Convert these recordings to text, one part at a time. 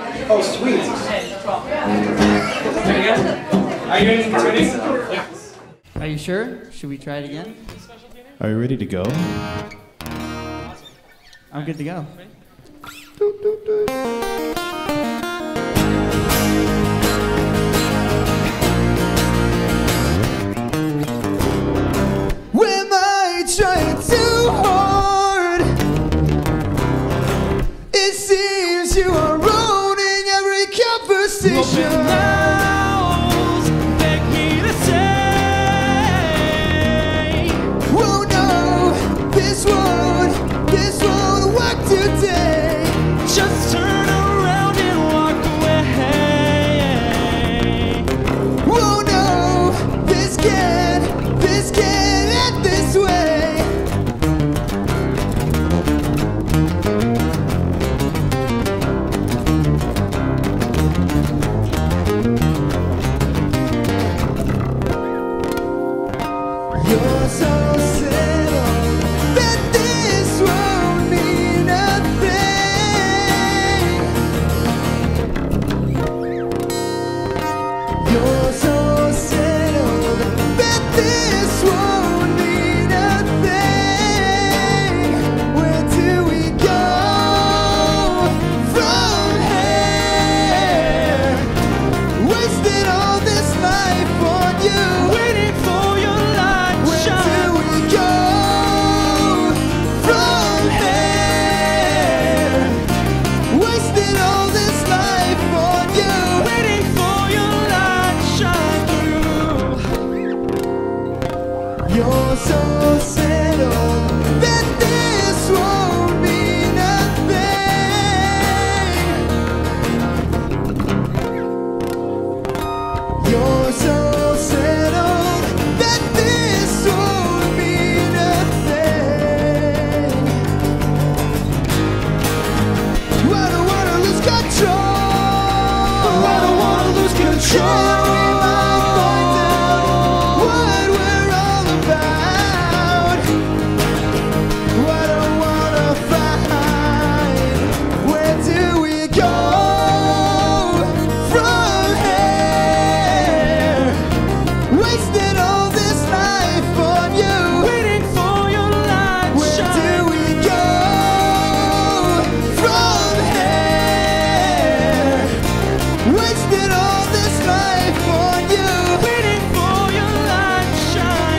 Oh, sweet. Are you ready? Yeah. Are you sure? Should we try it again? Are you ready to go? I'm good to go. Am I trying too hard? It seems you are ruining every conversation. Oh no, this won't work today. Just turn around and walk away. Oh no, this can't end this way. You're so settled that this won't mean a thing. You're so settled that this won't mean a thing. Where do we go from here? Wasted all this life on you. Waiting for your light to Where shine. do we go from here? Wasted all this life on you. Waiting for your light to shine through. You're so settled that this won't mean a thing. You're so settled that this won't mean a thing. I don't wanna lose control. I don't wanna lose control. Yeah, we might find out what we're all about. I don't wanna find. Where do we go from here? Wasted all this life on you. Waiting for your light to Where do shine. we go from here? Wasted all this life on you. Waiting for your light to shine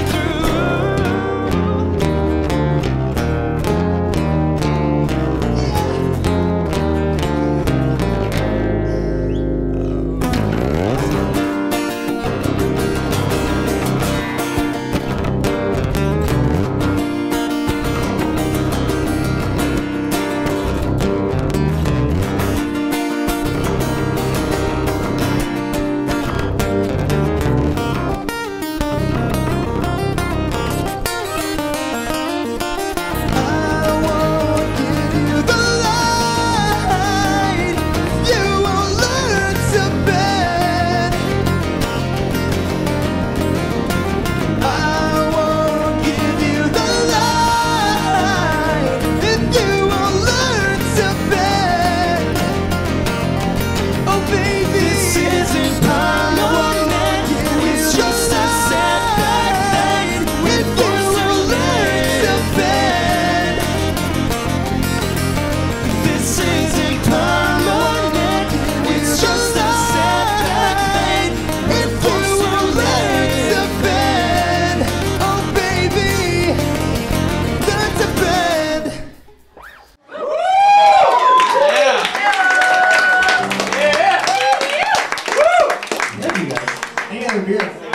I won't give you the light. You won't learn to bend. I won't give you the light if you won't learn to bend. Oh baby, This isn't permanent. It's just a setback thing. if you won't learn to bend. This isn't permanent. It's just a setback thing. If you won't learn to bend, oh baby, learn to bend. Thank you guys. Hang on, beer.